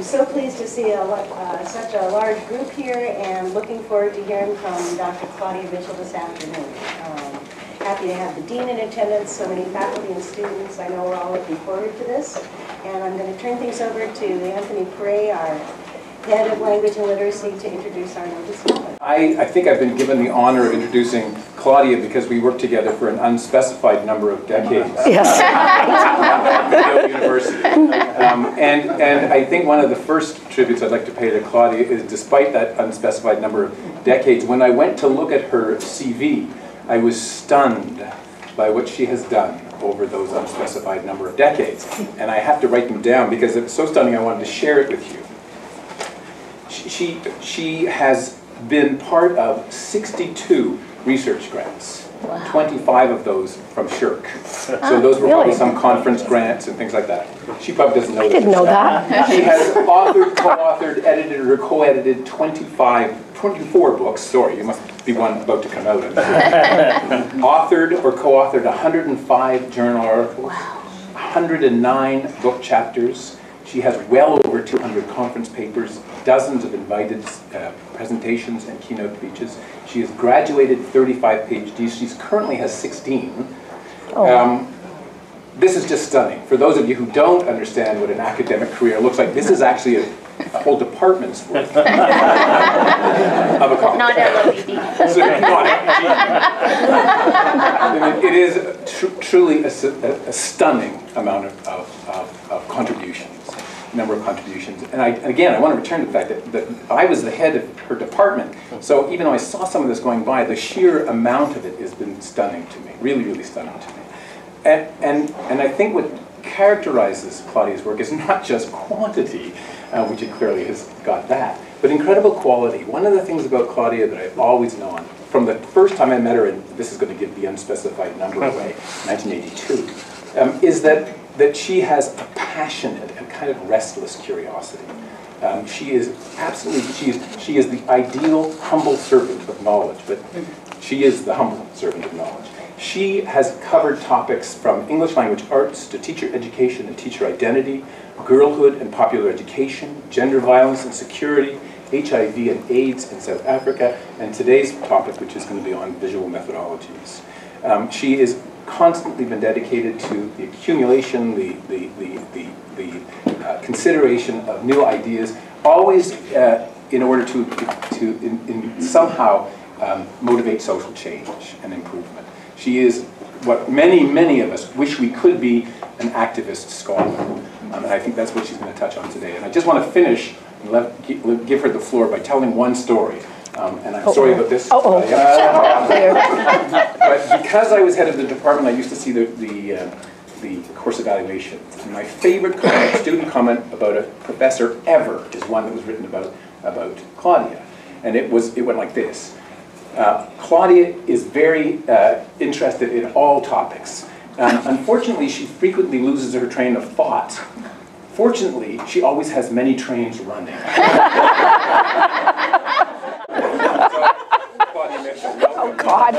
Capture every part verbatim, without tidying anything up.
so pleased to see a, uh, such a large group here, and looking forward to hearing from Doctor Claudia Mitchell this afternoon. Um, happy to have the Dean in attendance, so many faculty and students. I know we're all looking forward to this. And I'm going to turn things over to Anthony Prey, our Head of Language and Literacy, to introduce our noted scholar. I, I think I've been given the honor of introducing Claudia because we worked together for an unspecified number of decades. Yes. At University. Um, and, and I think one of the first tributes I'd like to pay to Claudia is, despite that unspecified number of decades, when I went to look at her C V, I was stunned by what she has done over those unspecified number of decades. And I have to write them down because it's so stunning I wanted to share it with you. She, she, she has been part of sixty-two research grants, wow. twenty-five of those from Shirk. So ah, those were really? probably some conference grants and things like that. She probably doesn't know I that. didn't know that. She has authored, co-authored, edited, or co-edited twenty-five, twenty-four books. Sorry, you must be one about to come out. Authored or co-authored one hundred five journal articles, wow. one hundred nine book chapters. She has well over two hundred conference papers, dozens of invited uh, presentations and keynote speeches. She has graduated thirty-five PhDs. She currently has sixteen. Oh. Um, this is just stunning. For those of you who don't understand what an academic career looks like, this is actually a, a whole department's worth of accomplishment. Not L L E D. So, not I mean, it is tr truly a, a, a stunning amount of, of, of, of contributions. Number of contributions. And I, again, I want to return to the fact that, that I was the head of her department. So even though I saw some of this going by, the sheer amount of it has been stunning to me, really, really stunning to me. And, and, and I think what characterizes Claudia's work is not just quantity, uh, which it clearly has got that, but incredible quality. One of the things about Claudia that I've always known, from the first time I met her, and this is going to give the unspecified number away, nineteen eighty-two, um, is that that she has a passionate and kind of restless curiosity. Um, she is absolutely, she is, she is the ideal humble servant of knowledge, but she is the humble servant of knowledge. She has covered topics from English language arts to teacher education and teacher identity, girlhood and popular education, gender violence and security, H I V and AIDS in South Africa, and today's topic, which is going to be on visual methodologies. Um, she is constantly been dedicated to the accumulation, the, the, the, the, the uh, consideration of new ideas, always uh, in order to, to in, in somehow um, motivate social change and improvement. She is what many, many of us wish we could be, an activist scholar. Um, and I think that's what she's going to touch on today. And I just want to finish and let, give her the floor by telling one story. Um, and I'm uh-oh. sorry about this. Uh-oh. Uh, but because I was head of the department, I used to see the, the, uh, the course evaluations. And my favorite comment, student comment about a professor ever is one that was written about, about Claudia. And it, was, it went like this. Uh, Claudia is very uh, interested in all topics. Um, unfortunately, she frequently loses her train of thought. Fortunately, she always has many trains running. Oh, God.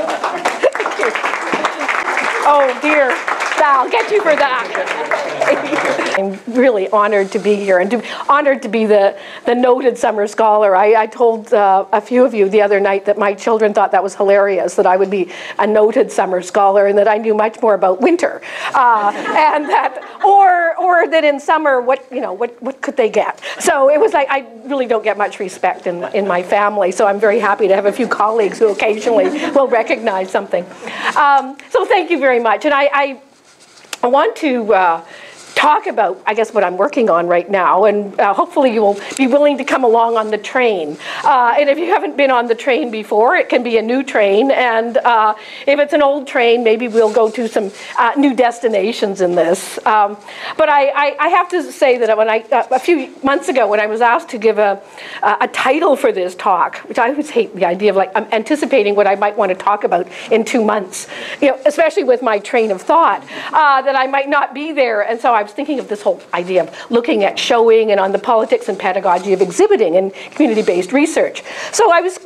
Oh, dear. I'll get you for that. I'm really honored to be here and to, honored to be the, the noted summer scholar. I, I told uh, a few of you the other night that my children thought that was hilarious, that I would be a noted summer scholar and that I knew much more about winter. Uh, and that, or, or that in summer, what, you know, what, what could they get? So it was like, I really don't get much respect in, in my family, so I'm very happy to have a few colleagues who occasionally will recognize something. Um, so thank you very much. And I, I I want to uh, talk about, I guess, what I'm working on right now, and uh, hopefully you will be willing to come along on the train. Uh, and if you haven't been on the train before, it can be a new train, and uh, if it's an old train, maybe we'll go to some uh, new destinations in this. Um, but I, I, I have to say that when I, uh, a few months ago, when I was asked to give a, a title for this talk, which I always hate the idea of like, I'm anticipating what I might want to talk about in two months, you know, especially with my train of thought, uh, that I might not be there, and so I was thinking of this whole idea of looking at showing and on the politics and pedagogy of exhibiting and community-based research. So I was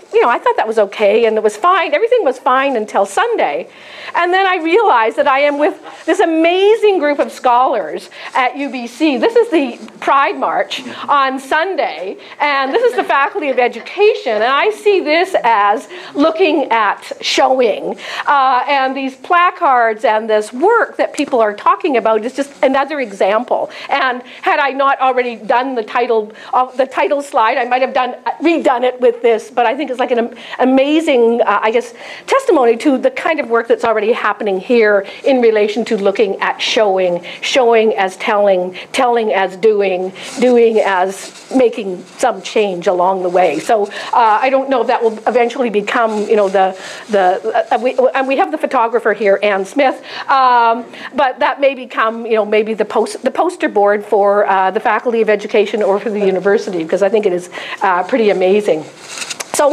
you know, I thought that was okay, and it was fine. Everything was fine until Sunday. And then I realized that I am with this amazing group of scholars at U B C. This is the Pride March on Sunday, and this is the Faculty of Education, and I see this as looking at showing. Uh, and these placards and this work that people are talking about is just another example. And had I not already done the title, uh, the title slide, I might have done redone it with this, but I think it's like an amazing, uh, I guess, testimony to the kind of work that's already happening here in relation to looking at showing, showing as telling, telling as doing, doing as making some change along the way. So uh, I don't know if that will eventually become, you know, the, the uh, we, and we have the photographer here, Ann Smith, um, but that may become, you know, maybe the, post, the poster board for uh, the Faculty of Education or for the university, because I think it is uh, pretty amazing. So,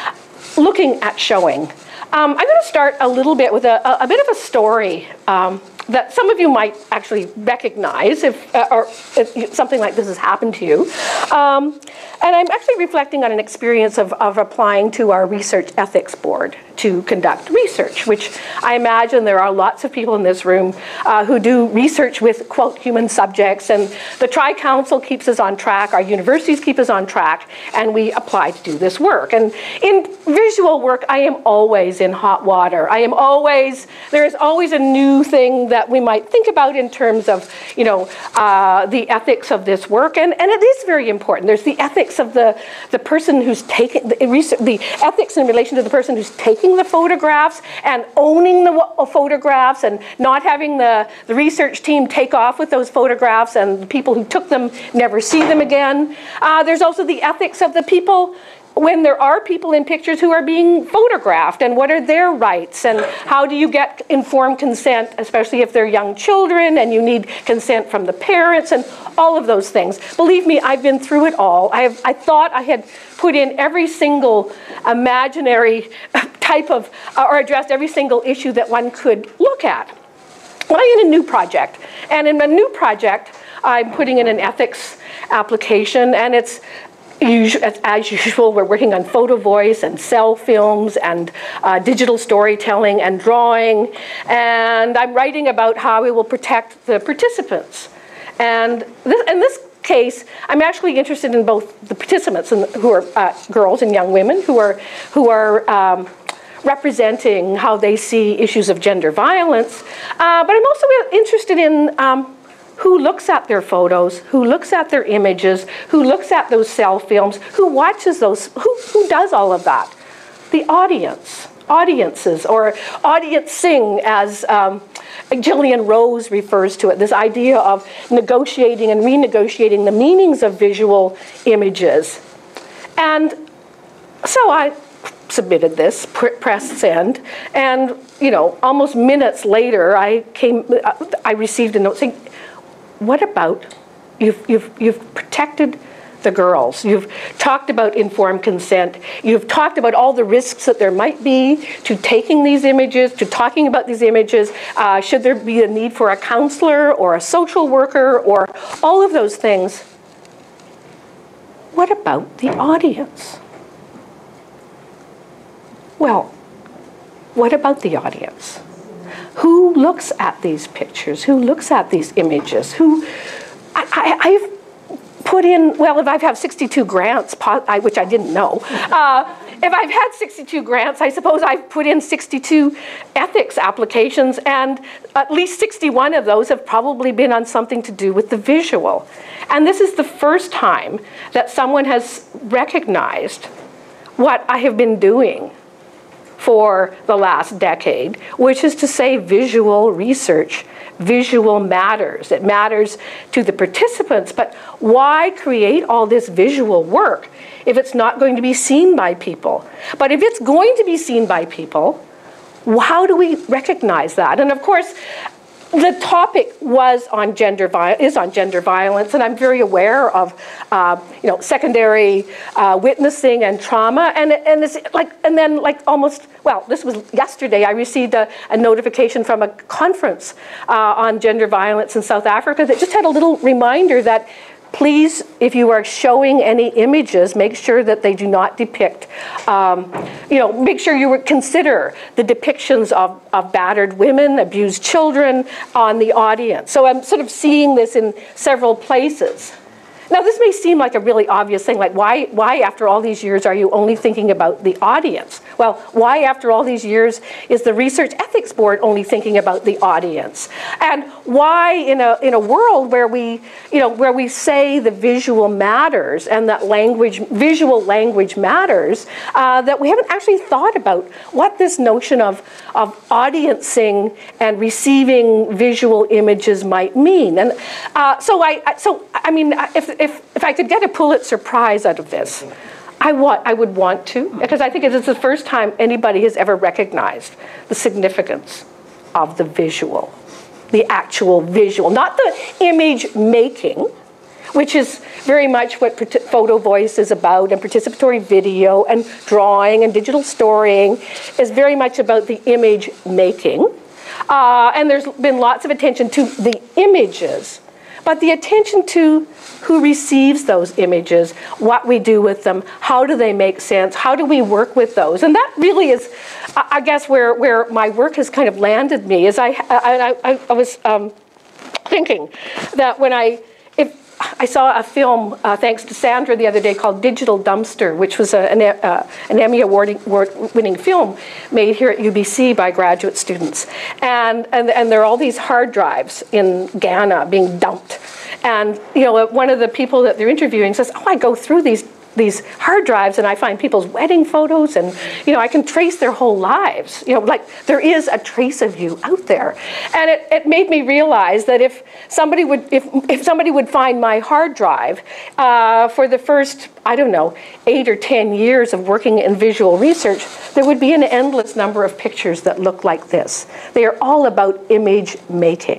looking at showing, um, I'm going to start a little bit with a, a, a bit of a story um, that some of you might actually recognize if, uh, or if something like this has happened to you. Um, and I'm actually reflecting on an experience of, of applying to our research ethics board to conduct research, which I imagine there are lots of people in this room uh, who do research with, quote, human subjects, and the Tri-Council keeps us on track, our universities keep us on track, and we apply to do this work. And in visual work, I am always in hot water. I am always, there is always a new thing that we might think about in terms of, you know, uh, the ethics of this work, and, and it is very important. There's the ethics of the, the person who's taking, the, the ethics in relation to the person who's taking the photographs and owning the photographs and not having the, the research team take off with those photographs and the people who took them never see them again. Uh, there's also the ethics of the people when there are people in pictures who are being photographed, and what are their rights, and how do you get informed consent, especially if they're young children and you need consent from the parents, and all of those things. Believe me, I've been through it all. I, have, I thought I had put in every single imaginary type of, or addressed every single issue that one could look at. Well, I'm in a new project, and in a new project, I'm putting in an ethics application, and it's as usual, we're working on photo voice and cell films and uh, digital storytelling and drawing. And I'm writing about how we will protect the participants. And this, in this case, I'm actually interested in both the participants and who are uh, girls and young women who are, who are um, representing how they see issues of gender violence. Uh, but I'm also interested in um, who looks at their photos, who looks at their images, who looks at those cell films, who watches those, who, who does all of that? The audience, audiences, or audiencing, as um, Gillian Rose refers to it, this idea of negotiating and renegotiating the meanings of visual images. And so I submitted this, press send, and you know, almost minutes later, I came, I received a note saying, what about, you've, you've, you've protected the girls, you've talked about informed consent, you've talked about all the risks that there might be to taking these images, to talking about these images, uh, should there be a need for a counselor or a social worker or all of those things. What about the audience? Well, what about the audience? Who looks at these pictures? Who looks at these images? Who, I, I, I've put in, well, if I've had sixty-two grants, which I didn't know, uh, if I've had sixty-two grants, I suppose I've put in sixty-two ethics applications, and at least sixty-one of those have probably been on something to do with the visual. And this is the first time that someone has recognized what I have been doing for the last decade, which is to say visual research. Visual matters. It matters to the participants, but why create all this visual work if it's not going to be seen by people? But if it's going to be seen by people, how do we recognize that? And of course, the topic was on gender is on gender violence, and I'm very aware of, uh, you know, secondary uh, witnessing and trauma, and and it's like, and then like almost, well, this was yesterday. I received a, a notification from a conference uh, on gender violence in South Africa that just had a little reminder that please, if you are showing any images, make sure that they do not depict, um, you know, make sure you consider the depictions of, of battered women, abused children on the audience. So I'm sort of seeing this in several places. Now, this may seem like a really obvious thing, like why, why after all these years are you only thinking about the audience? Well, why after all these years is the Research Ethics Board only thinking about the audience? And why in a, in a world where we, you know, where we say the visual matters and that language, visual language matters, uh, that we haven't actually thought about what this notion of, of audiencing and receiving visual images might mean. And uh, so, I, so, I mean, if, If, if I could get a Pulitzer Prize out of this, I, want, I would want to, because I think it is the first time anybody has ever recognized the significance of the visual, the actual visual, not the image making, which is very much what photo voice is about, and participatory video and drawing and digital storying is very much about the image making. Uh, and there's been lots of attention to the images, but the attention to who receives those images, what we do with them, how do they make sense, how do we work with those? And that really is, I guess, where, where my work has kind of landed me, is I, I, I, I was um, thinking that when I, if, I saw a film, uh, thanks to Sandra the other day, called Digital Dumpster, which was a, an, uh, an Emmy Award-winning film made here at U B C by graduate students. And, and, and there are all these hard drives in Ghana being dumped. And you know, one of the people that they're interviewing says, oh, I go through these these hard drives and I find people's wedding photos, and you know, I can trace their whole lives. You know, like there is a trace of you out there. And it, it made me realize that if somebody would if, if somebody would find my hard drive uh, for the first, I don't know, eight or ten years of working in visual research, there would be an endless number of pictures that look like this. They are all about image making.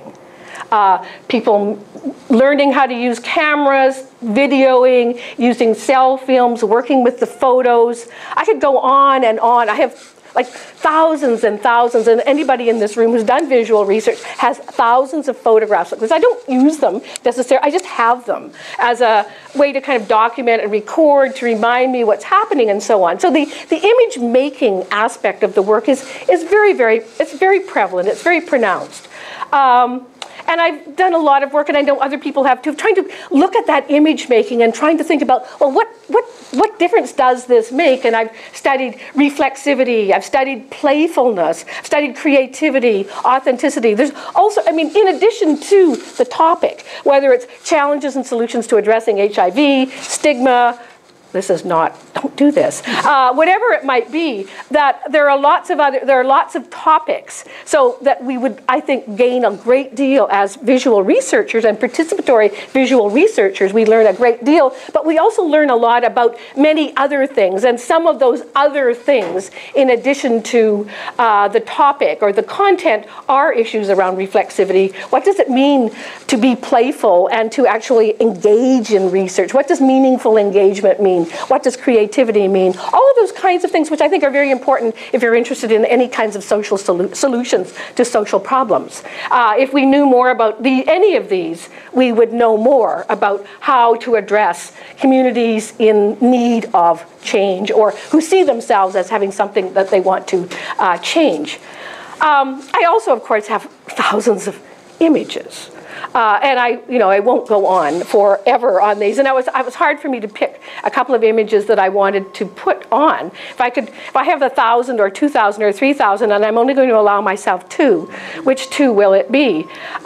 Uh, people learning how to use cameras, videoing, using cell films, working with the photos. I could go on and on. I have like thousands and thousands, and anybody in this room who's done visual research has thousands of photographs like this. I don't use them necessarily, I just have them as a way to kind of document and record, to remind me what's happening and so on. So the, the image making aspect of the work is, is very, very, it's very prevalent, it's very pronounced. Um, And I've done a lot of work, and I know other people have too, trying to look at that image making and trying to think about, well, what, what, what difference does this make? And I've studied reflexivity, I've studied playfulness, studied creativity, authenticity. There's also, I mean, in addition to the topic, whether it's challenges and solutions to addressing H I V, stigma, this is not, don't do this, uh, whatever it might be, that there are lots of other, there are lots of topics, so that we would, I think, gain a great deal as visual researchers and participatory visual researchers. We learn a great deal, but we also learn a lot about many other things, and some of those other things, in addition to uh, the topic or the content, are issues around reflexivity. What does it mean to be playful and to actually engage in research? What does meaningful engagement mean? What does creativity mean? All of those kinds of things, which I think are very important if you're interested in any kinds of social solu solutions to social problems. Uh, if we knew more about the, any of these, we would know more about how to address communities in need of change, or who see themselves as having something that they want to uh, change. Um, I also, of course, have thousands of images. Uh, and I, you know, I won't go on forever on these. And it was, it was hard for me to pick a couple of images that I wanted to put on. If I could, if I have a thousand or two thousand or three thousand, and I'm only going to allow myself two, which two will it be?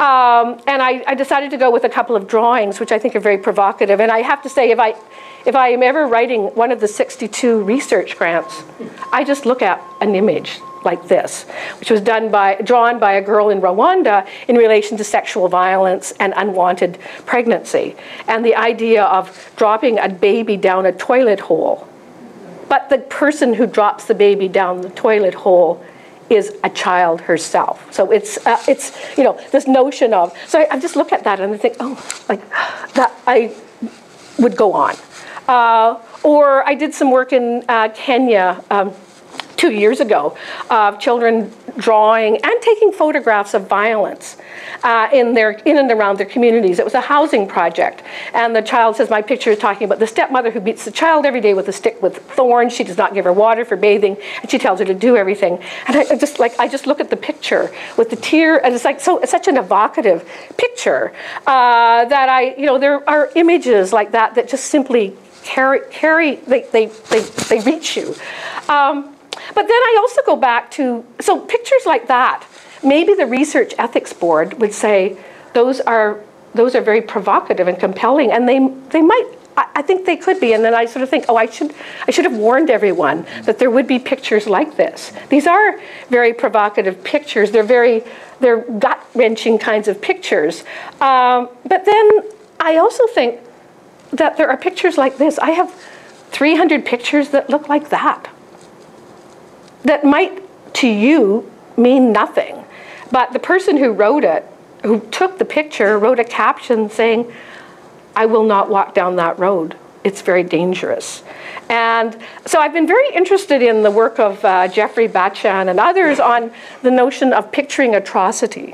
Um, and I, I decided to go with a couple of drawings, which I think are very provocative. And I have to say, if I, if I am ever writing one of the sixty-two research grants, I just look at an image like this, which was done by, drawn by a girl in Rwanda in relation to sexual violence and unwanted pregnancy, and the idea of dropping a baby down a toilet hole. But the person who drops the baby down the toilet hole is a child herself. So it's, uh, it's you know, this notion of, so I, I just look at that and I think, oh, like, that I would go on. Uh, or I did some work in uh, Kenya, um, two years ago of children drawing and taking photographs of violence uh, in their in and around their communities. It was a housing project, and the child says, my picture is talking about the stepmother who beats the child every day with a stick with thorns. She does not give her water for bathing, and she tells her to do everything. And I just like I just look at the picture with the tear, and it's like so it's such an evocative picture uh, that I you know there are images like that that just simply carry carry they they they, they reach you. Um, But then I also go back to, so pictures like that, maybe the Research Ethics Board would say those are those are very provocative and compelling, and they they might, I, I think they could be, and then I sort of think, oh, I should I should have warned everyone that there would be pictures like this. These are very provocative pictures. They're very, they're gut-wrenching kinds of pictures. Um, but then I also think that there are pictures like this. I have three hundred pictures that look like that. That might, to you, mean nothing. But the person who wrote it, who took the picture, wrote a caption saying, I will not walk down that road. It's very dangerous. And so I've been very interested in the work of uh, Jeffrey Bachan and others on the notion of picturing atrocity.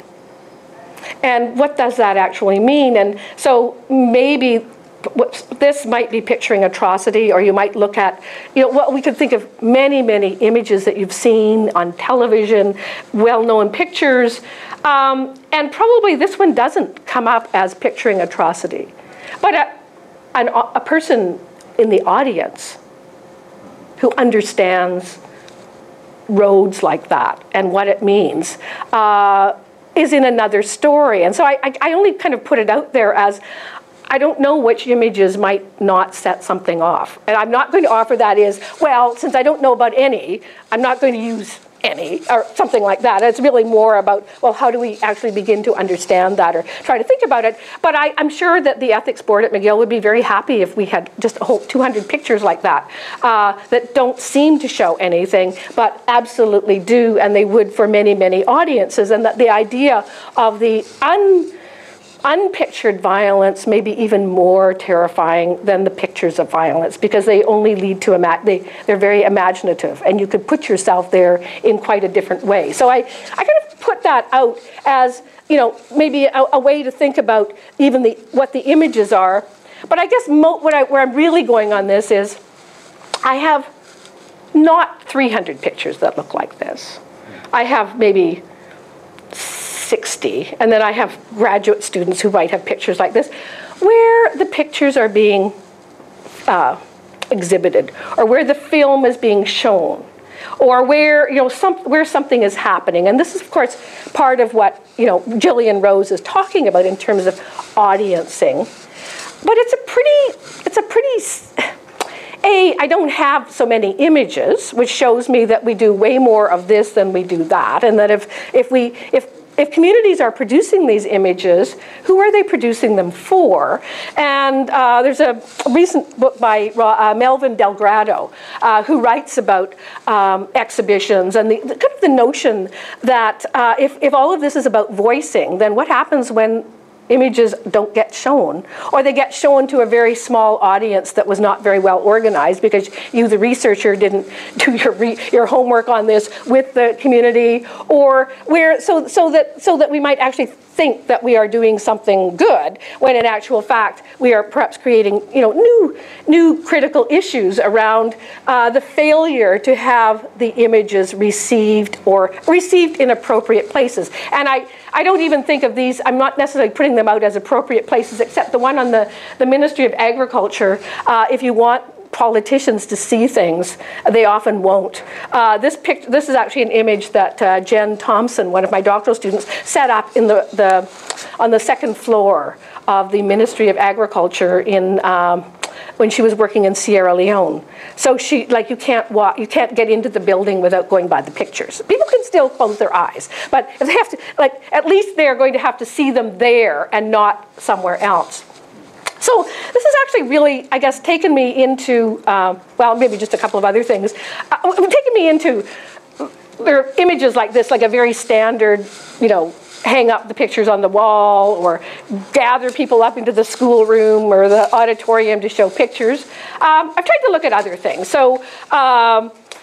And what does that actually mean? And so maybe this might be picturing atrocity, or you might look at, you know, well, we could think of many, many images that you've seen on television, well-known pictures, um, and probably this one doesn't come up as picturing atrocity. But a, an, a person in the audience who understands roads like that and what it means uh, is in another story. And so I, I, I only kind of put it out there as, I don't know which images might not set something off. And I'm not going to offer that as, well, since I don't know about any, I'm not going to use any, or something like that. It's really more about, well, how do we actually begin to understand that or try to think about it? But I, I'm sure that the ethics board at McGill would be very happy if we had just a whole two hundred pictures like that, uh, that don't seem to show anything, but absolutely do, and they would for many, many audiences. And that the idea of the un unpictured violence may be even more terrifying than the pictures of violence, because they only lead to, ima they, they're very imaginative, and you could put yourself there in quite a different way. So I, I kind of put that out as, you know, maybe a, a way to think about even the, what the images are. But I guess mo what I, where I'm really going on this is, I have not three hundred pictures that look like this. I have maybe sixty, and then I have graduate students who might have pictures like this, where the pictures are being uh, exhibited, or where the film is being shown, or where, you know, some, where something is happening. And this is, of course, part of what, you know, Gillian Rose is talking about in terms of audiencing. But it's a pretty, it's a pretty, A, I don't have so many images, which shows me that we do way more of this than we do that, and that if, if we, if If communities are producing these images, who are they producing them for? And uh, there's a recent book by uh, Melvin Delgado, uh, who writes about um, exhibitions and the, the kind of the notion that uh, if, if all of this is about voicing, then what happens when images don't get shown, or they get shown to a very small audience that was not very well organized because you, the researcher, didn't do your re your homework on this with the community, or where so so that so that we might actually think that we are doing something good, when in actual fact we are perhaps creating, you know, new new critical issues around uh, the failure to have the images received or received in appropriate places. And I I don't even think of these, I'm not necessarily putting them out as appropriate places, except the one on the, the Ministry of Agriculture. Uh, if you want politicians to see things, they often won't. Uh, this, pic this is actually an image that uh, Jen Thompson, one of my doctoral students, set up in the, the, on the second floor of the Ministry of Agriculture in, um, when she was working in Sierra Leone. So she, like, you can't walk, you can't get into the building without going by the pictures. People can still close their eyes, but if they have to, like, at least they're going to have to see them there and not somewhere else. So this has actually really, I guess, taken me into, uh, well, maybe just a couple of other things, uh, taken me into, there are images like this, like a very standard, you know, hang up the pictures on the wall, or gather people up into the schoolroom or the auditorium to show pictures. Um, I've tried to look at other things. So um,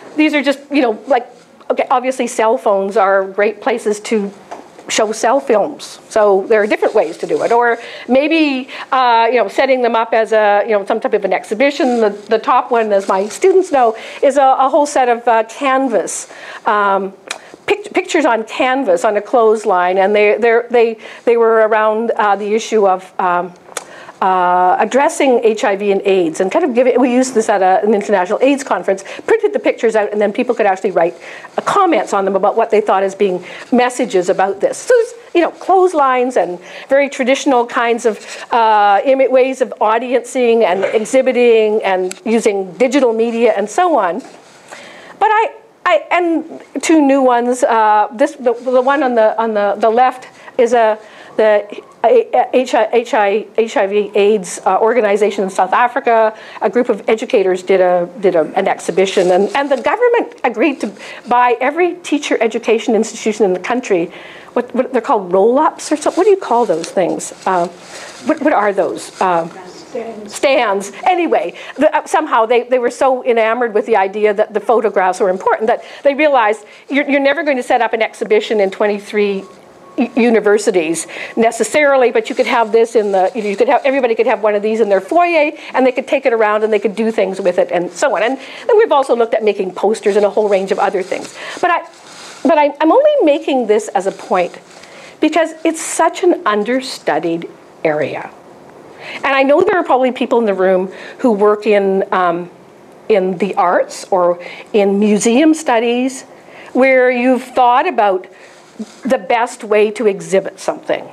these are just, you know, like, okay, obviously cell phones are great places to show cell films. So there are different ways to do it. Or maybe, uh, you know, setting them up as a, you know, some type of an exhibition. The, the top one, as my students know, is a, a whole set of uh, canvas. Um, pic pictures on canvas on a clothesline, and they, they, they were around uh, the issue of um, Uh, addressing H I V and AIDS, and kind of give it, we used this at a, an international AIDS conference, printed the pictures out, and then people could actually write uh, comments on them about what they thought as being messages about this. So there's, you know, clotheslines and very traditional kinds of uh, ways of audiencing and exhibiting and using digital media and so on. But I, I and two new ones. Uh, this the, the one on the on the the left is a the H I V AIDS uh, organization in South Africa. A group of educators did a did a, an exhibition, and and the government agreed to buy every teacher education institution in the country. What, what they're called roll-ups or something. What do you call those things? Uh, what what are those? Uh, Stands. Stands. Anyway, the, uh, somehow they, they were so enamored with the idea that the photographs were important that they realized you're, you're never going to set up an exhibition in twenty-three universities necessarily, but you could have this in the, you, know, you could have, everybody could have one of these in their foyer, and they could take it around and they could do things with it and so on. And then we've also looked at making posters and a whole range of other things. But, I, but I, I'm only making this as a point because it's such an understudied area. And I know there are probably people in the room who work in, um, in the arts or in museum studies where you've thought about the best way to exhibit something.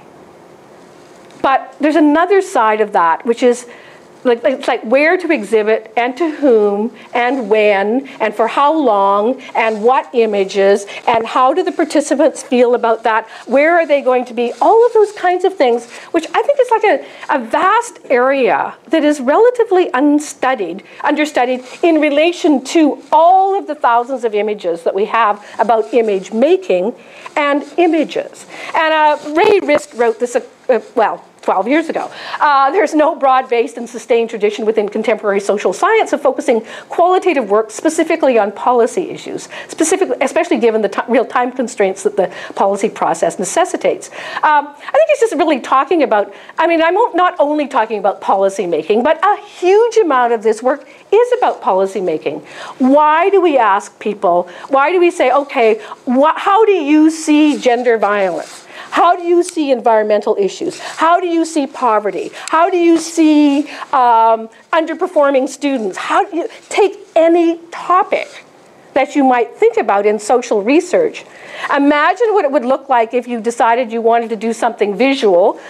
But there's another side of that, which is like, it's like where to exhibit and to whom and when and for how long and what images and how do the participants feel about that, where are they going to be, all of those kinds of things, which I think is like a, a vast area that is relatively unstudied, understudied in relation to all of the thousands of images that we have about image making and images. And uh, Ray Rist wrote this, uh, uh, well, twelve years ago. Uh, there's no broad-based and sustained tradition within contemporary social science of focusing qualitative work specifically on policy issues, specifically, especially given the real time constraints that the policy process necessitates. Um, I think it's just really talking about, I mean, I'm not only talking about policy making, but a huge amount of this work is about policy making. Why do we ask people, why do we say, okay, how do you see gender violence? How do you see environmental issues? How do you see poverty? How do you see um, underperforming students? How do you take any topic that you might think about in social research? Imagine what it would look like if you decided you wanted to do something visual,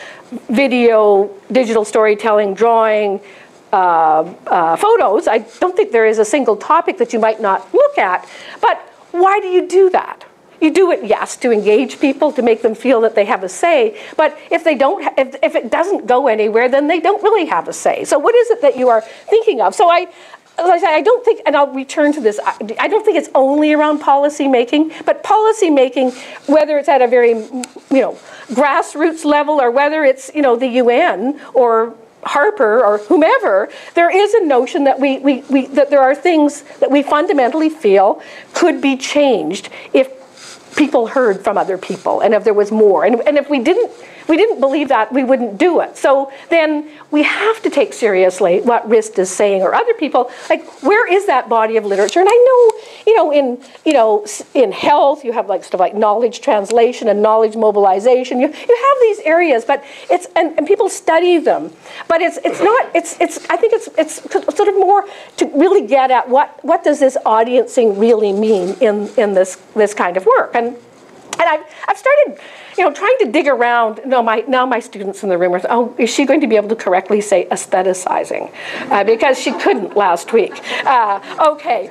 video, digital storytelling, drawing, uh, uh, photos. I don't think there is a single topic that you might not look at, but why do you do that? You do it, yes, to engage people, to make them feel that they have a say, but if they don't, if, if it doesn't go anywhere, then they don't really have a say. So what is it that you are thinking of? So I, as I say, I don't think, and I'll return to this, I, I don't think it's only around policy making, but policy making, whether it's at a very, you know, grassroots level or whether it's, you know, the U N or Harper or whomever, there is a notion that we, we, we that there are things that we fundamentally feel could be changed if people heard from other people, and if there was more, and, and if we didn't, we didn't believe that, we wouldn't do it. So then we have to take seriously what Rist is saying, or other people. Like, where is that body of literature? And I know, you know, in you know, in health, you have like stuff like knowledge translation and knowledge mobilization. You you have these areas, but it's and, and people study them, but it's it's not it's it's I think it's it's sort of more to really get at what what does this audiencing really mean in in this this kind of work. And And I've, I've started, you know, trying to dig around. No, my, now my students in the room are, oh, is she going to be able to correctly say aestheticizing? Uh, because she couldn't last week. Uh, okay,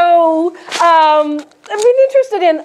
so um, I've been interested in,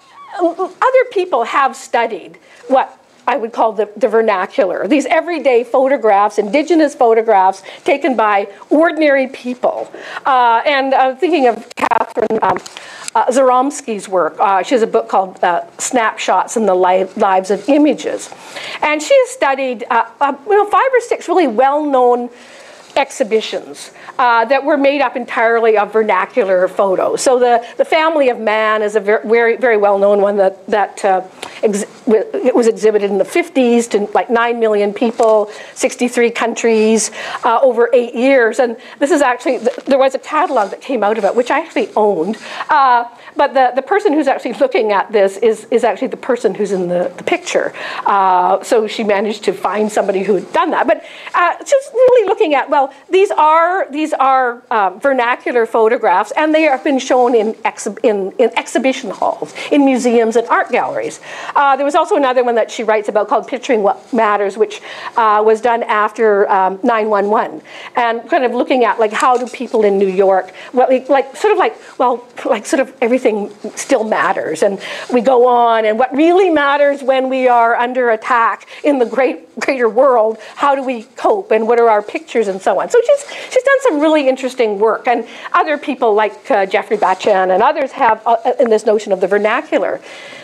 other people have studied what I would call the, the vernacular, these everyday photographs, indigenous photographs taken by ordinary people. Uh, and I'm thinking of Catherine um, uh, Zaromsky's work. Uh, she has a book called uh, Snapshots in the Li Lives of Images. And she has studied uh, uh, you know, five or six really well-known exhibitions uh, that were made up entirely of vernacular photos. So the, the family of man is a very, very well-known one that, that uh, ex it was exhibited in the fifties to like nine million people, sixty-three countries, uh, over eight years. And this is actually, there was a catalog that came out of it, which I actually owned. Uh, but the, the person who's actually looking at this is, is actually the person who's in the, the picture. Uh, so she managed to find somebody who had done that. But uh, just really looking at, well, these are, these are uh, vernacular photographs, and they have been shown in, exhi in, in exhibition halls, in museums and art galleries. Uh, there was also another one that she writes about called Picturing What Matters, which uh, was done after um, nine one one, and kind of looking at like how do people in New York, well, like, like sort of like, well, like sort of everything still matters, and we go on, and what really matters when we are under attack in the great greater world, how do we cope, and what are our pictures, and so on. So she's, she's done some really interesting work, and other people like uh, Jeffrey Bachan and others have uh, in this notion of the vernacular.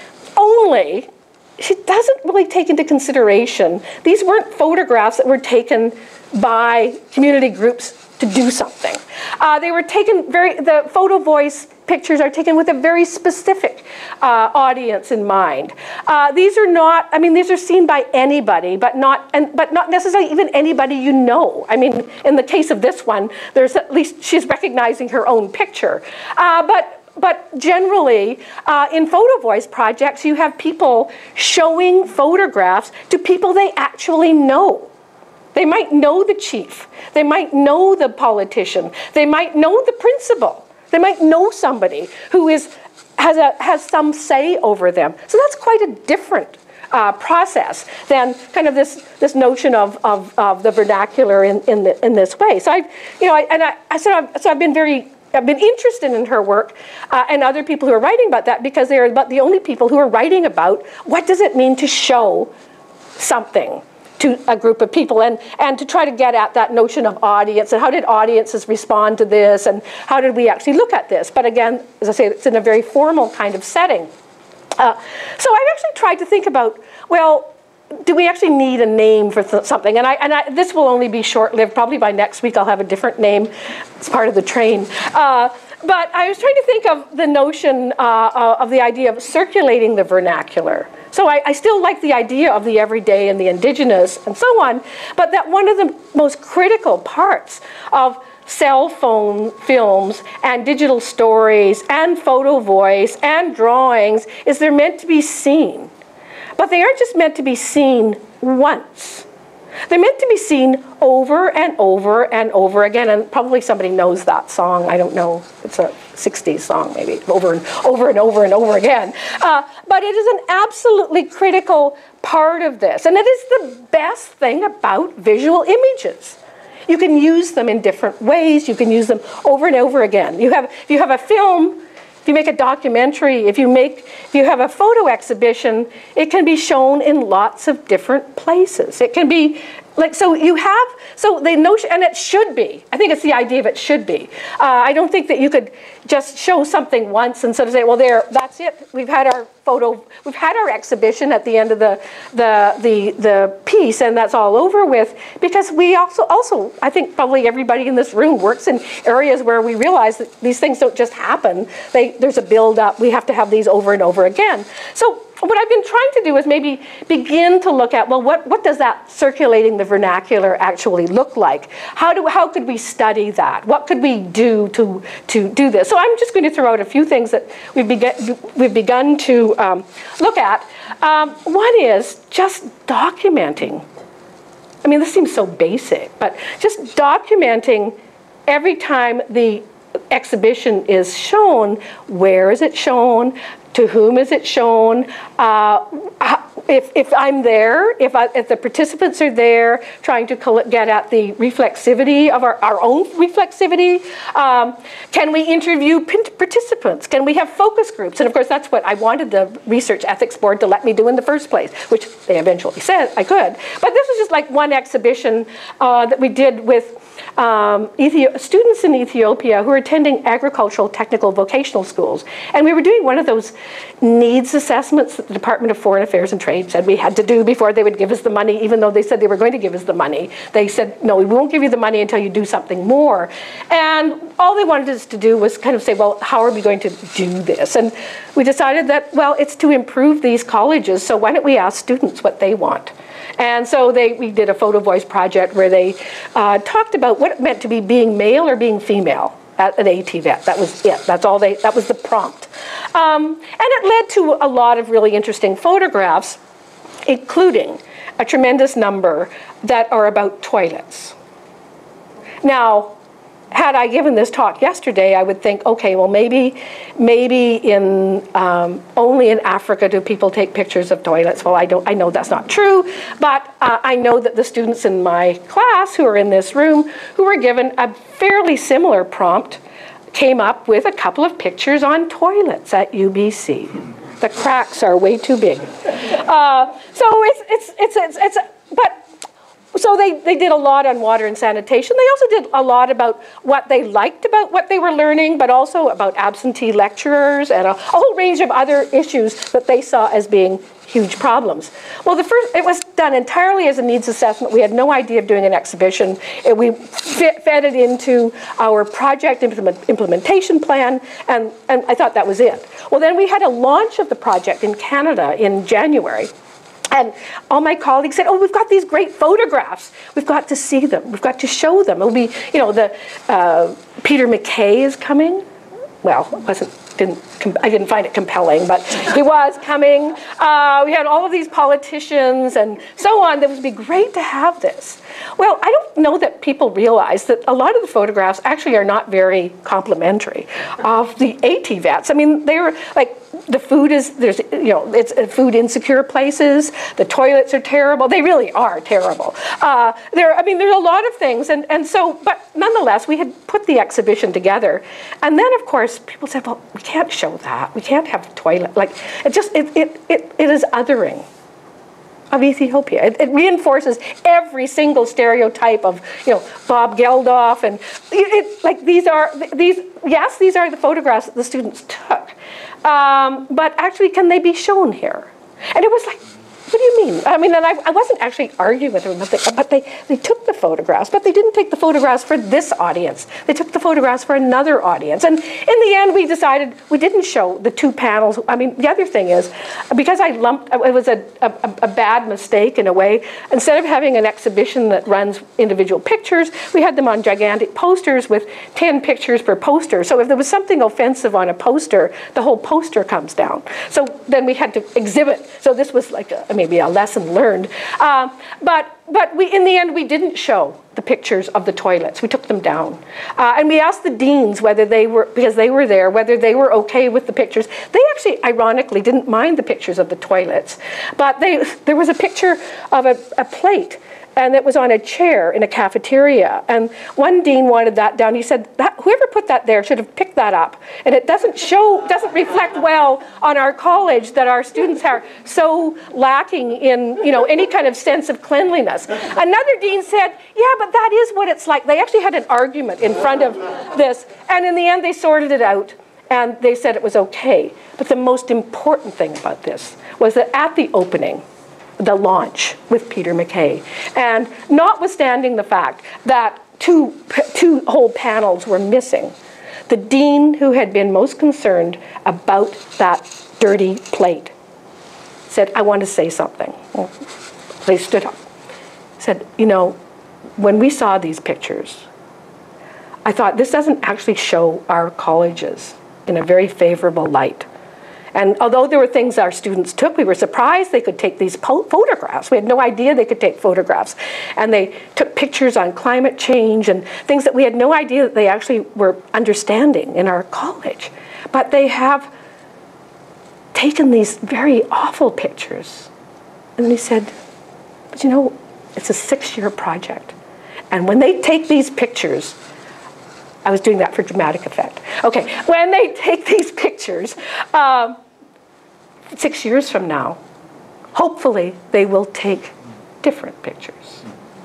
Only, she doesn't really take into consideration, these weren't photographs that were taken by community groups to do something. Uh, they were taken very, the photo voice pictures are taken with a very specific uh, audience in mind. Uh, these are not, I mean, these are seen by anybody, but not, and, but not necessarily even anybody you know. I mean, in the case of this one, there's at least, she's recognizing her own picture. Uh, but But generally, uh, in photo voice projects, you have people showing photographs to people they actually know. They might know the chief. They might know the politician. They might know the principal. They might know somebody who is, has, a, has some say over them. So that's quite a different uh, process than kind of this, this notion of, of, of the vernacular in, in, the, in this way. So I've, you know, I, and I, I so, I've, so I've been very I've been interested in her work uh, and other people who are writing about that, because they are about the only people who are writing about what does it mean to show something to a group of people, and, and to try to get at that notion of audience, and how did audiences respond to this, and how did we actually look at this. But again, as I say, it's in a very formal kind of setting. Uh, so I've actually tried to think about, well, do we actually need a name for th something? And, I, and I, this will only be short-lived. Probably by next week I'll have a different name. It's part of the train. Uh, but I was trying to think of the notion uh, of the idea of circulating the vernacular. So I, I still like the idea of the everyday and the indigenous and so on, but that one of the most critical parts of cell phone films and digital stories and photo voice and drawings is they're meant to be seen. But they aren't just meant to be seen once. They're meant to be seen over and over and over again, and probably somebody knows that song. I don't know. It's a sixties song, maybe, over and over and over and over again. Uh, but it is an absolutely critical part of this, and it is the best thing about visual images. You can use them in different ways. You can use them over and over again. You have, if you have a film, if you make a documentary, if you make, if you have a photo exhibition, it can be shown in lots of different places. It can be like, so you have, so the notion, and it should be, I think it's the idea of it should be. Uh, I don't think that you could just show something once and sort of say, well, there, that's it. We've had our photo, we've had our exhibition at the end of the, the, the, the piece, and that's all over with, because we also, also, I think probably everybody in this room works in areas where we realize that these things don't just happen. They, there's a build-up. We have to have these over and over again. So what I've been trying to do is maybe begin to look at, well, what, what does that circulating the vernacular actually look like? How, do, how could we study that? What could we do to, to do this? So I'm just going to throw out a few things that we've, begun, we've begun to um, look at. Um, one is just documenting. I mean, this seems so basic, but just documenting every time the exhibition is shown. Where is it shown? To whom is it shown? Uh, if, if I'm there, if, I, if the participants are there, trying to get at the reflexivity of our, our own reflexivity. Um, can we interview participants? Can we have focus groups? And of course, that's what I wanted the Research Ethics Board to let me do in the first place, which they eventually said I could. But this was just like one exhibition uh, that we did with Um, Ethio students in Ethiopia who are attending agricultural technical vocational schools. And we were doing one of those needs assessments that the Department of Foreign Affairs and Trade they said we had to do before they would give us the money, even though they said they were going to give us the money. They said, no, we won't give you the money until you do something more. And all they wanted us to do was kind of say, well, how are we going to do this? And we decided that, well, it's to improve these colleges, so why don't we ask students what they want? And so they, we did a photo voice project where they uh, talked about what it meant to be being male or being female at an AT vet. That was it. That's all they, that was the prompt. Um, and it led to a lot of really interesting photographs, including a tremendous number that are about toilets. Now, had I given this talk yesterday, I would think, okay, well, maybe, maybe in um, only in Africa do people take pictures of toilets. Well, I don't. I know that's not true, but uh, I know that the students in my class who are in this room, who were given a fairly similar prompt, came up with a couple of pictures on toilets at U B C. The cracks are way too big. Uh, so it's it's it's it's, it's but. So they, they did a lot on water and sanitation. They also did a lot about what they liked about what they were learning, but also about absentee lecturers and a, a whole range of other issues that they saw as being huge problems. Well, the first, it was done entirely as a needs assessment. We had no idea of doing an exhibition. It, we fit, fed it into our project implement, implementation plan, and, and I thought that was it. Well, then we had a launch of the project in Canada in January. And all my colleagues said, oh, we've got these great photographs. We've got to see them. We've got to show them. It'll be, you know, the uh, Peter MacKay is coming. Well, it wasn't, didn't, I didn't find it compelling, but he was coming. Uh, we had all of these politicians and so on. That would be great to have this. Well, I don't know that people realize that a lot of the photographs actually are not very complimentary of the AT vets. I mean, they were like, the food is, there's, you know, it's food insecure places. The toilets are terrible. They really are terrible. Uh, there, I mean, there's a lot of things. And, and so, but nonetheless, we had put the exhibition together. And then, of course, people said, well, we can't show that. We can't have the toilet. Like, it just, it, it, it, it is othering of Ethiopia. It, it reinforces every single stereotype of, you know, Bob Geldof. And it, it, like, these are, these, yes, these are the photographs that the students took. Um, but actually, can they be shown here? And it was like, what do you mean? I mean, and I, I wasn't actually arguing with them, but, they, but they, they took the photographs, but they didn't take the photographs for this audience. They took the photographs for another audience. And in the end, we decided we didn't show the two panels. I mean, the other thing is, because I lumped, it was a, a, a bad mistake in a way. Instead of having an exhibition that runs individual pictures, we had them on gigantic posters with ten pictures per poster. So if there was something offensive on a poster, the whole poster comes down. So then we had to exhibit. So this was like a, maybe a lesson learned. Uh, but but we, in the end, we didn't show the pictures of the toilets. We took them down. Uh, and we asked the deans whether they were, because they were there, whether they were okay with the pictures. They actually, ironically, didn't mind the pictures of the toilets. But they, there was a picture of a, a plate, and it was on a chair in a cafeteria. And one dean wanted that down. He said, that, whoever put that there should have picked that up. And it doesn't show, doesn't reflect well on our college that our students are so lacking in, you know, any kind of sense of cleanliness. Another dean said, yeah, but that is what it's like. They actually had an argument in front of this. And in the end, they sorted it out. And they said it was okay. But the most important thing about this was that at the opening, the launch with Peter MacKay. And notwithstanding the fact that two, two whole panels were missing, the dean who had been most concerned about that dirty plate said, I want to say something. Well, they stood up. Said, you know, when we saw these pictures, I thought this doesn't actually show our colleges in a very favorable light. And although there were things our students took, we were surprised they could take these photographs. We had no idea they could take photographs. And they took pictures on climate change and things that we had no idea that they actually were understanding in our college. But they have taken these very awful pictures. And he said, but you know, it's a six-year project. And when they take these pictures, I was doing that for dramatic effect. Okay, when they take these pictures, um, six years from now, hopefully they will take different pictures.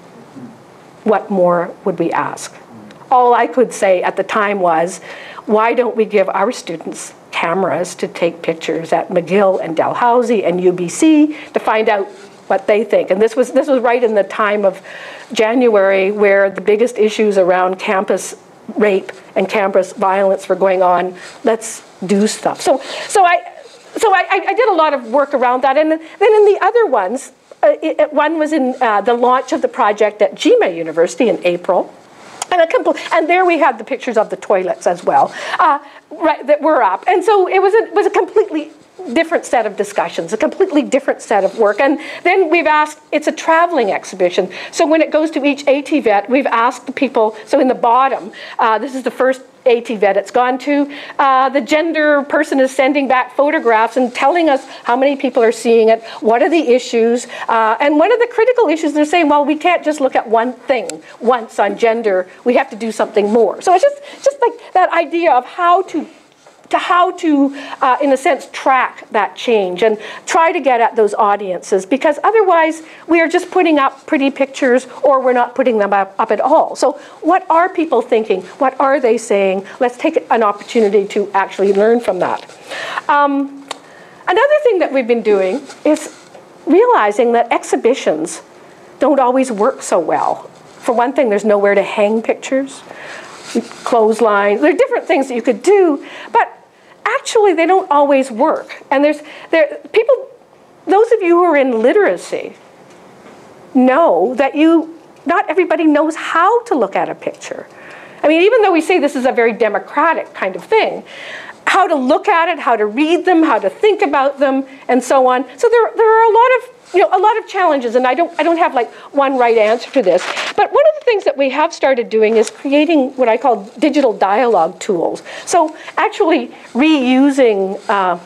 What more would we ask? All I could say at the time was, why don't we give our students cameras to take pictures at McGill and Dalhousie and U B C to find out what they think. And this was, this was right in the time of January, where the biggest issues around campus rape and campus violence were going on. Let's do stuff. So, so I, so I, I did a lot of work around that. And then in the other ones, uh, it, one was in uh, the launch of the project at G M A University in April. And, a and there we had the pictures of the toilets as well, uh, right, that were up. And so it was a, was a completely different set of discussions, a completely different set of work. And then we've asked, it's a traveling exhibition. So when it goes to each ATVET, we've asked the people, so in the bottom, uh, this is the first ATVET it's gone to, uh, the gender person is sending back photographs and telling us how many people are seeing it, what are the issues, uh, and one of the critical issues, they're saying, well, we can't just look at one thing once on gender, we have to do something more. So it's just, just like that idea of how to to how to, uh, in a sense, track that change and try to get at those audiences, because otherwise we are just putting up pretty pictures or we're not putting them up, up at all. So what are people thinking? What are they saying? Let's take an opportunity to actually learn from that. Um, another thing that we've been doing is realizing that exhibitions don't always work so well. For one thing, there's nowhere to hang pictures. Clothesline, there are different things that you could do, but actually they don't always work. And there's there people, those of you who are in literacy know that you, not everybody knows how to look at a picture. I mean, even though we say this is a very democratic kind of thing, how to look at it, how to read them, how to think about them, and so on. So there, there are a lot of You know, a lot of challenges, and I don't, I don't have like one right answer to this. But one of the things that we have started doing is creating what I call digital dialogue tools. So actually reusing, uh,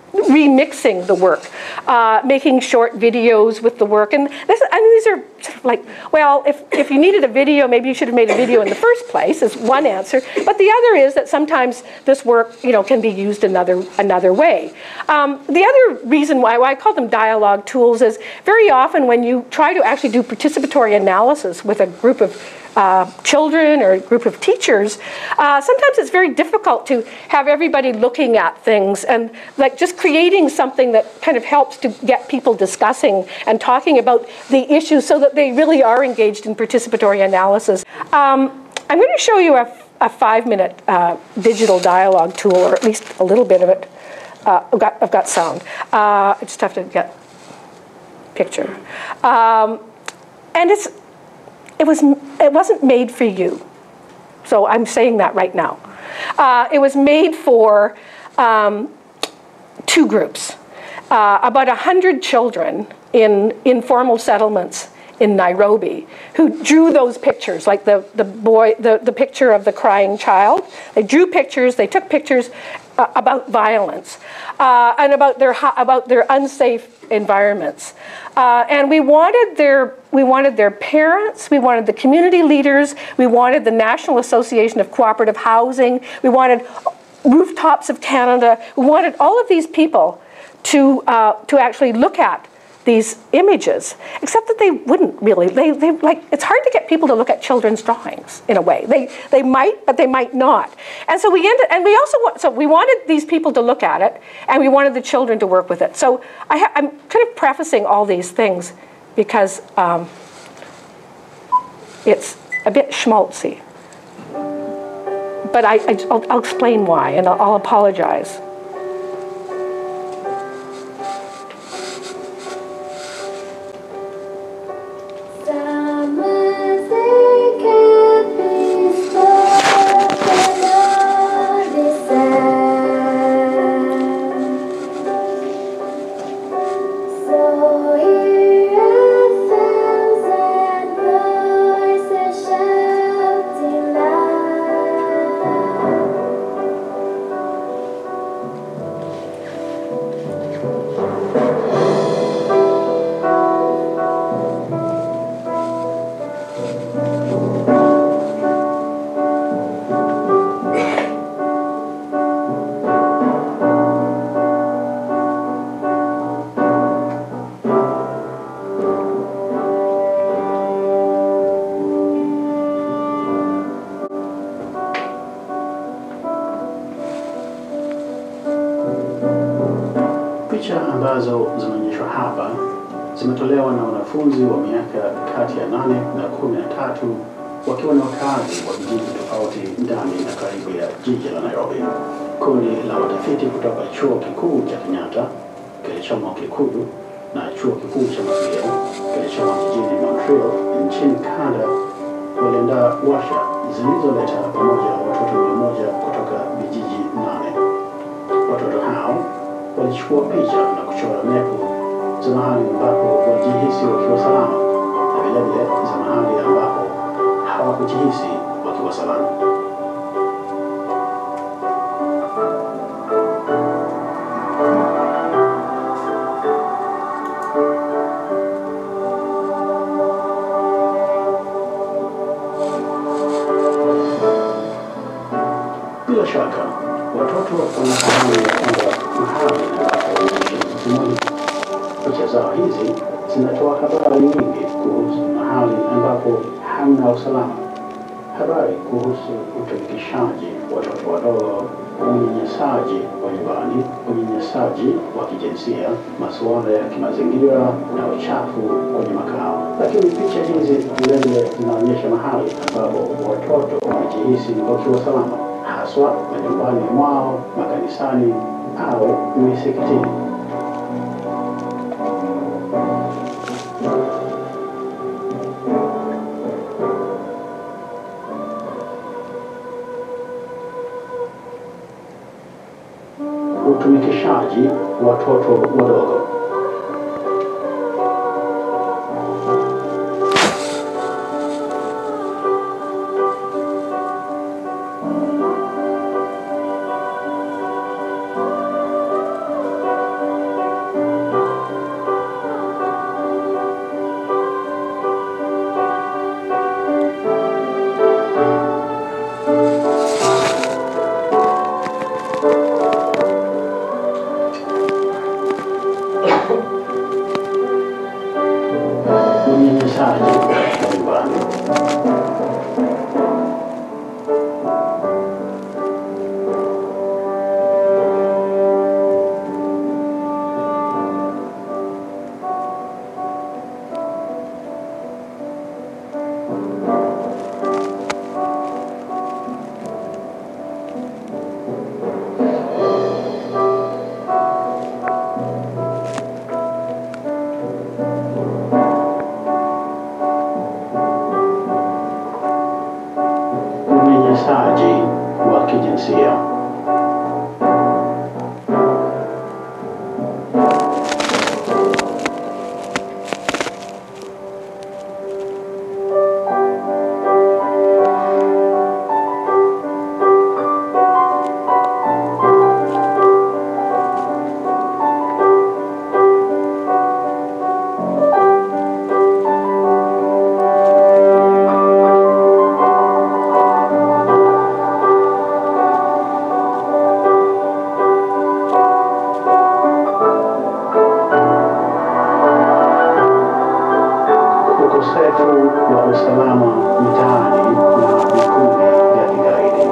remixing the work, uh, making short videos with the work. And this, I mean, these are sort of like, well, if, if you needed a video, maybe you should have made a video in the first place, is one answer. But the other is that sometimes this work, you know, can be used another, another way. Um, the other reason why, why I call them dialogue tools is very often when you try to actually do participatory analysis with a group of Uh, children or a group of teachers, uh, sometimes it's very difficult to have everybody looking at things, and like just creating something that kind of helps to get people discussing and talking about the issues so that they really are engaged in participatory analysis. Um, I'm going to show you a, a five-minute uh, digital dialogue tool, or at least a little bit of it. Uh, I've, got, I've got sound. Uh, I just have to get picture. Um, and it's It, was, it wasn't made for you. So I'm saying that right now. Uh, it was made for um, two groups. Uh, about one hundred children in informal settlements in Nairobi who drew those pictures, like the, the, boy, the, the picture of the crying child. They drew pictures, they took pictures uh, about violence uh, and about their, about their unsafe environments. Uh, and we wanted their we wanted their parents, we wanted the community leaders, we wanted the National Association of Cooperative Housing, we wanted Rooftops of Canada, we wanted all of these people to uh, to actually look at these images, except that they wouldn't really. They, they like it's hard to get people to look at children's drawings in a way. They they might, but they might not. And so we ended, and we also want, so we wanted these people to look at it, and we wanted the children to work with it. So I ha I'm kind of prefacing all these things because um, it's a bit schmaltzy. But I, I I'll, I'll explain why, and I'll, I'll apologize. Picha ambazo zinaonyeshwa hapa zimetolewa na wanafunzi wa miaka kati ya nane na kumi na tatu wakiwa na wakazi wa vijiji tofauti ndani na karibu ya jiji la Nairobi. Kundi la watafiti kutoka chuo kikuu cha Kenyatta kilichomo Kikuyu na chuo kikuu cha McGill kilichomo jijini Montreal nchini Canada waliandaa warsha zilizoleta pamoja watoto mia moja kutoka vijiji nane. Watoto hao walichukua picha na kuchora mepu za mahali ambapo walijihisi wakiwa salama na vilevile za mahali ambapo hawakujihisi wakiwa salama. Bila shaka, watoto wanafahamu kwamba mahali ambapo wanaishi mmoja. Picha zao hizi zinatoa habari nyingi kuhusu mahali ambapo hamna usalama, habari kuhusu utumikishaji watoto wadogo, unyanyasaji wa nyumbani, unyanyasaji wa kijinsia, masuala ya kimazingira na uchafu kwenye makao. Lakini picha hizi vilevile zinaonyesha mahali ambapo watoto wanajihisi wakiwa salama, haswa majumbani mwao, makanisani au misikitini. Utumikishaji watoto wadogo. Unyanyasaji wa nyumbani. Unyanyasaji wa kijinsia. Ukosefu wa usalama mitaani na vikundi vya kigaidi.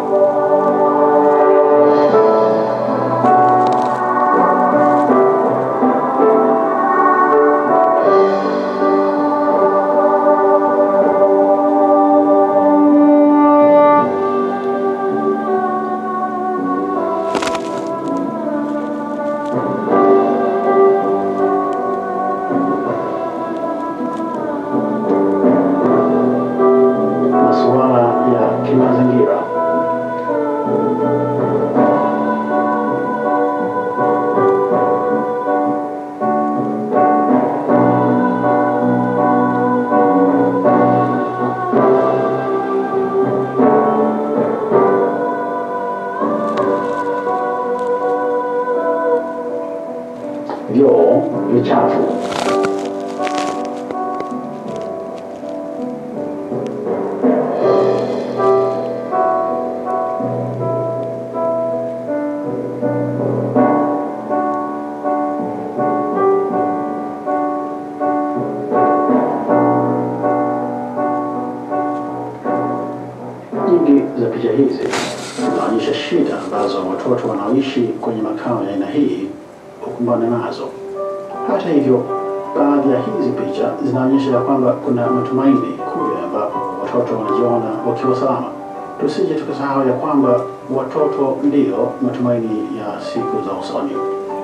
Masuala ya kimazingira. Vyoo vichafu. Nyingi za picha hizi zinaonyesha shida ambazo watoto wanaoishi kwenye makao ya aina hii huku wanakumbana nazo. Hata hivyo, baadhi ya hizi picha zinaonyesha ya kwamba kuna matumaini kule ambapo watoto wanajiona wakiwa salama. Tusije tukasahau ya kwamba watoto ndio matumaini ya siku za usoni.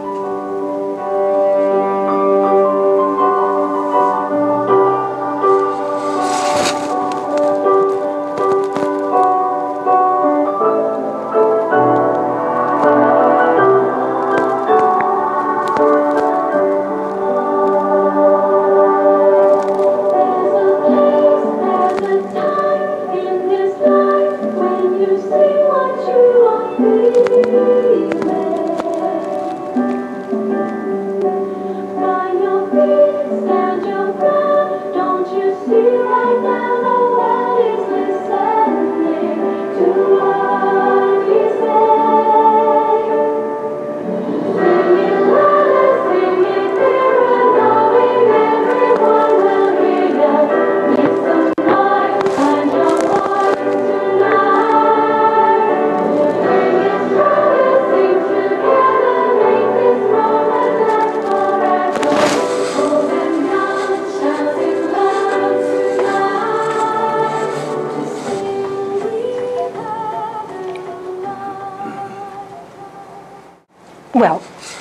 Well,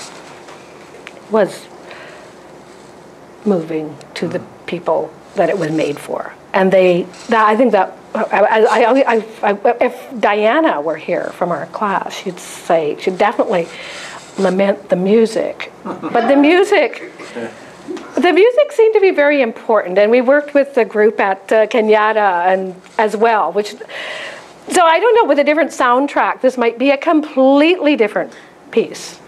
was moving to the people that it was made for. And they, that, I think that, I, I, I, I, if Diana were here from our class, she'd say, she'd definitely lament the music. But the music, the music seemed to be very important. And we worked with the group at uh, Kenyatta and as well, which, so I don't know, with a different soundtrack, this might be a completely different piece.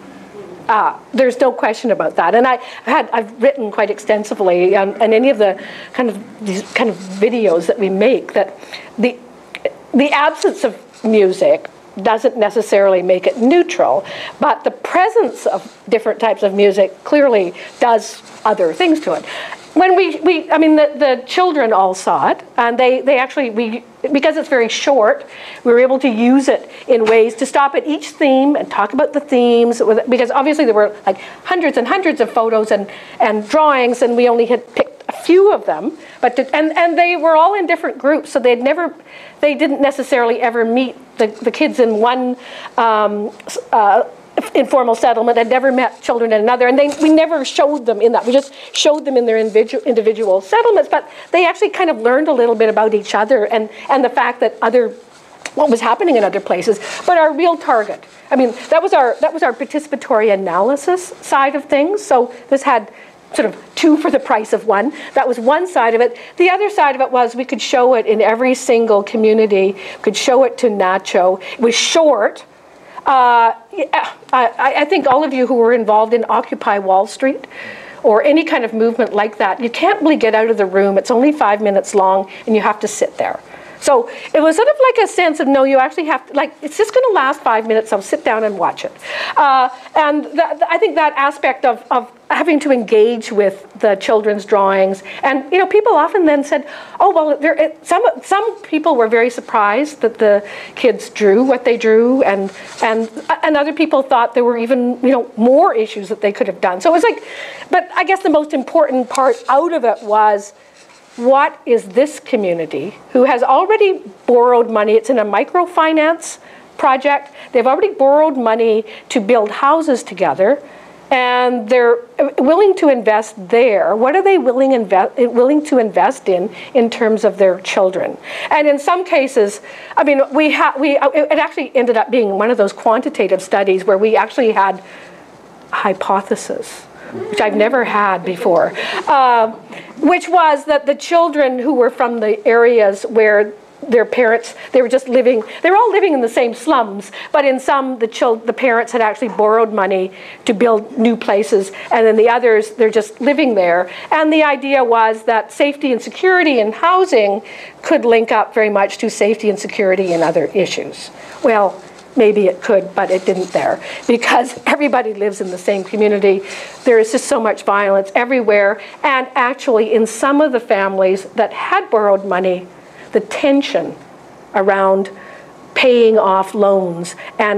Uh, there's no question about that, and I had I've written quite extensively on, on any of the kind of these kind of videos that we make that the the absence of music doesn't necessarily make it neutral, but the presence of different types of music clearly does other things to it. When we, we I mean, the, the children all saw it, and they, they actually, we, because it's very short, we were able to use it in ways to stop at each theme and talk about the themes, because obviously there were like hundreds and hundreds of photos and, and drawings, and we only had picked a few of them, but to, and, and they were all in different groups, so they'd never, they didn't necessarily ever meet the, the kids in one um, uh, informal settlement, had never met children in another, and they, we never showed them in that. We just showed them in their individual, individual settlements, but they actually kind of learned a little bit about each other and, and the fact that other, what was happening in other places. But our real target, I mean, that was our, that was our participatory analysis side of things. So this had sort of two for the price of one. That was one side of it. The other side of it was we could show it in every single community, could show it to Nacho. It was short. Uh, yeah, I, I think all of you who were involved in Occupy Wall Street or any kind of movement like that, you can't really get out of the room. It's only five minutes long, and you have to sit there. So it was sort of like a sense of, no, you actually have to, like, it's just going to last five minutes, so sit down and watch it. Uh, and that, I think that aspect of, of having to engage with the children's drawings, and, you know, people often then said, oh, well, there, it, some, some people were very surprised that the kids drew what they drew, and, and, and other people thought there were even, you know, more issues that they could have done. So it was like, but I guess the most important part out of it was, what is this community who has already borrowed money? It's in a microfinance project. They've already borrowed money to build houses together, and they're willing to invest there. What are they willing, invest, willing to invest in in terms of their children? And in some cases, I mean, we ha we it actually ended up being one of those quantitative studies where we actually had a hypothesis, which I've never had before, uh, which was that the children who were from the areas where their parents, they were just living, they were all living in the same slums, but in some, the, chil the parents had actually borrowed money to build new places, and then the others, they're just living there. And the idea was that safety and security in housing could link up very much to safety and security in other issues. Well, maybe it could, but it didn't there, because everybody lives in the same community. There is just so much violence everywhere, and actually in some of the families that had borrowed money, the tension around paying off loans and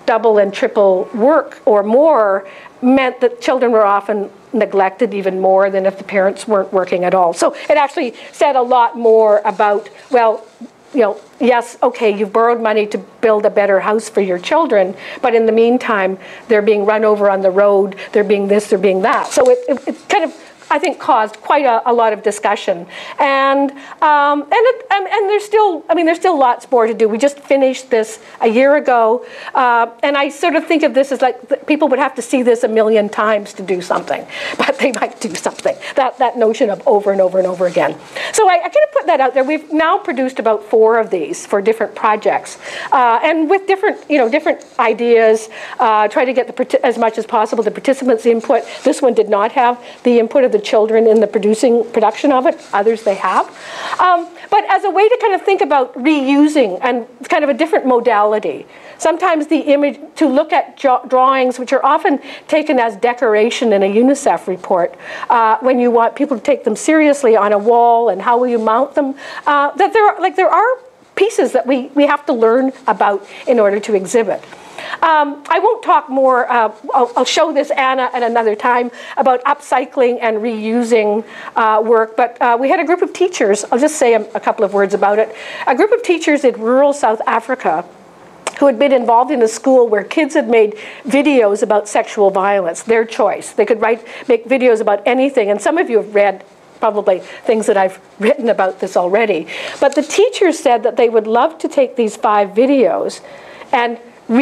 double and triple work or more meant that children were often neglected even more than if the parents weren't working at all. So it actually said a lot more about, well, you know, yes, okay, you've borrowed money to build a better house for your children, but in the meantime, they're being run over on the road, they're being this, they're being that. So it, it, it kind of, I think, caused quite a, a lot of discussion. And, um, and, it, and, and there's still, I mean, there's still lots more to do. We just finished this a year ago, uh, and I sort of think of this as like people would have to see this a million times to do something, but they might do something. That, that notion of over and over and over again. So I, I kind of put that out there. We've now produced about four of these for different projects, uh, and with different, you know, different ideas, uh, try to get the, as much as possible the participants' input. This one did not have the input of the children in the producing production of it. Others they have. Um, but as a way to kind of think about reusing and kind of a different modality. Sometimes the image, to look at drawings which are often taken as decoration in a UNICEF report, uh, when you want people to take them seriously on a wall and how will you mount them, uh, that there are, like there are pieces that we, we have to learn about in order to exhibit. Um, I won't talk more, uh, I'll, I'll show this, Anna, at another time, about upcycling and reusing uh, work, but uh, we had a group of teachers, I'll just say a, a couple of words about it, a group of teachers in rural South Africa who had been involved in a school where kids had made videos about sexual violence, their choice. They could write, make videos about anything, and some of you have read probably things that I've written about this already. But the teachers said that they would love to take these five videos and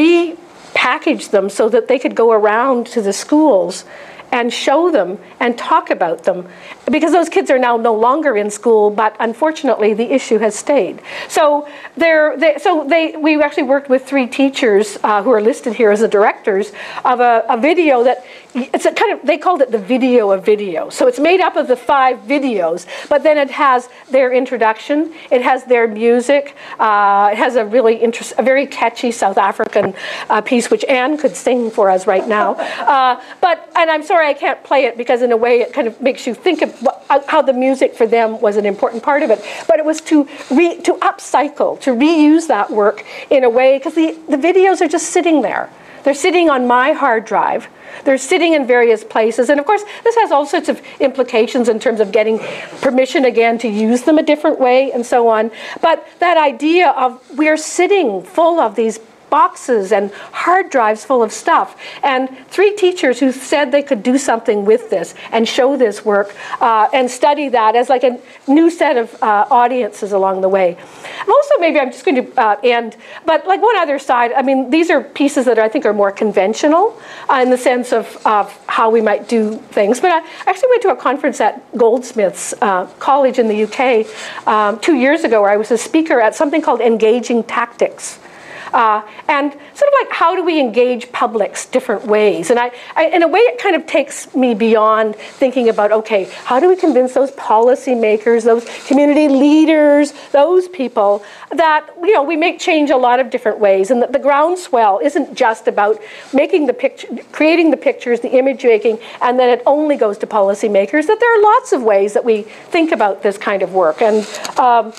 repackage them so that they could go around to the schools and show them and talk about them, because those kids are now no longer in school, but unfortunately the issue has stayed. So they're, they, so they, we actually worked with three teachers uh, who are listed here as the directors of a, a video that, it's a kind of, they called it the video of video. So it's made up of the five videos, but then it has their introduction, it has their music, uh, it has a really interest, a very catchy South African uh, piece, which Anne could sing for us right now. Uh, but, and I'm sorry I can't play it because in a way it kind of makes you think of what, how the music for them was an important part of it. But it was to, re, to upcycle, to reuse that work in a way, because the, the videos are just sitting there. They're sitting on my hard drive. They're sitting in various places. And of course, this has all sorts of implications in terms of getting permission again to use them a different way and so on. But that idea of we're sitting full of these boxes and hard drives full of stuff. And three teachers who said they could do something with this and show this work uh, and study that as like a new set of uh, audiences along the way. And also, maybe I'm just going to uh, end, but like one other side, I mean, these are pieces that I think are more conventional uh, in the sense of, of how we might do things. But I actually went to a conference at Goldsmiths uh, College in the U K um, two years ago where I was a speaker at something called Engaging Tactics. Uh, and sort of like, how do we engage publics different ways? And I, I, in a way, it kind of takes me beyond thinking about, okay, how do we convince those policymakers, those community leaders, those people that, you know, we make change a lot of different ways, and that the groundswell isn't just about making the picture, creating the pictures, the image making, and then it only goes to policymakers, that there are lots of ways that we think about this kind of work. And um,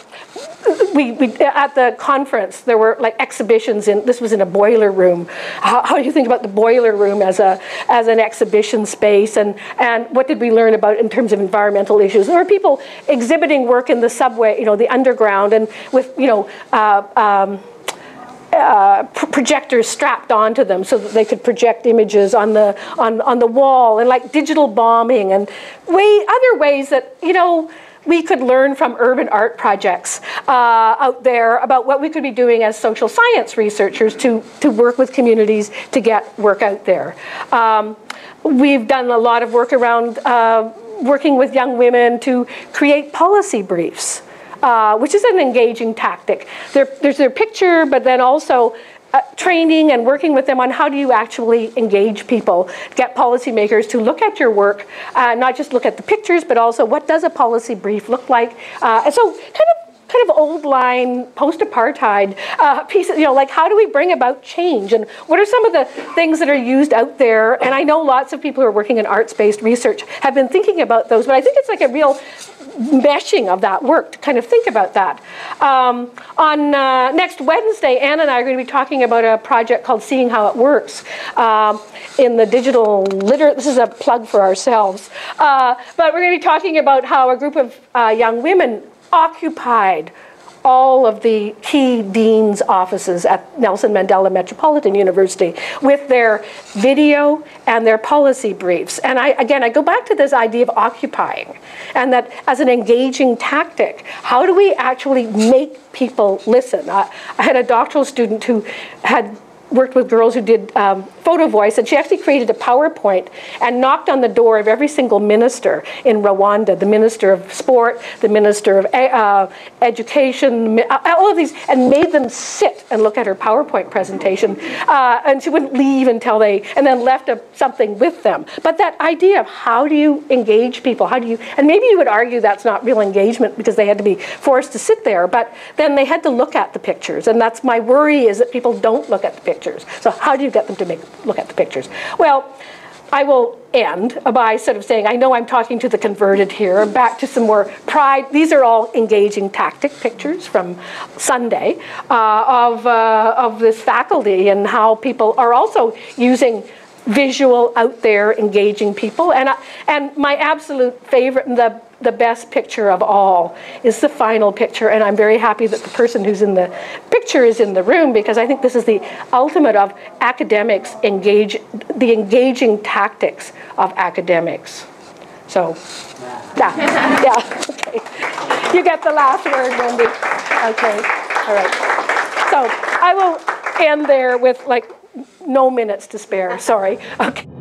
we, we, at the conference, there were like exhibitions in, this was in a boiler room. How, how do you think about the boiler room as a as an exhibition space, and, and what did we learn about in terms of environmental issues? There were people exhibiting work in the subway, you know, the underground, and with, you know, uh, um, Uh, projectors strapped onto them so that they could project images on the on on the wall, and like digital bombing and way other ways that, you know, we could learn from urban art projects uh, out there about what we could be doing as social science researchers to to work with communities to get work out there. Um, we've done a lot of work around uh, working with young women to create policy briefs. Uh, which is an engaging tactic. There, there's their picture, but then also uh, training and working with them on how do you actually engage people, get policymakers to look at your work, uh, not just look at the pictures, but also what does a policy brief look like. Uh, and so kind of kind of old line post-apartheid uh, pieces, you know, like how do we bring about change, and what are some of the things that are used out there? And I know lots of people who are working in arts-based research have been thinking about those, but I think it's like a real meshing of that work to kind of think about that. Um, on uh, next Wednesday, Anne and I are going to be talking about a project called Seeing How It Works um, in the digital liter. This is a plug for ourselves. Uh, but we're going to be talking about how a group of uh, young women occupied all of the key dean's offices at Nelson Mandela Metropolitan University with their video and their policy briefs. And I, again, I go back to this idea of occupying, and that as an engaging tactic, how do we actually make people listen? I, I had a doctoral student who had worked with girls who did um, photo voice, and she actually created a PowerPoint and knocked on the door of every single minister in Rwanda, the minister of sport, the minister of uh, education, all of these, and made them sit and look at her PowerPoint presentation. Uh, and she wouldn't leave until they, and then left a, something with them. But that idea of how do you engage people, how do you, and maybe you would argue that's not real engagement because they had to be forced to sit there, but then they had to look at the pictures. And that's my worry, is that people don't look at the pictures. So how do you get them to make look at the pictures? Well, I will end by sort of saying, I know I'm talking to the converted here, back to some more pride. These are all engaging tactic pictures from Sunday uh, of, uh, of this faculty, and how people are also using visual, out there, engaging people. And, uh, and my absolute favorite, and the, the best picture of all, is the final picture. And I'm very happy that the person who's in the picture is in the room, because I think this is the ultimate of academics engage, the engaging tactics of academics. So, yeah, yeah, okay. You get the last word, Wendy. Okay, all right. So I will end there with like no minutes to spare, sorry. Okay.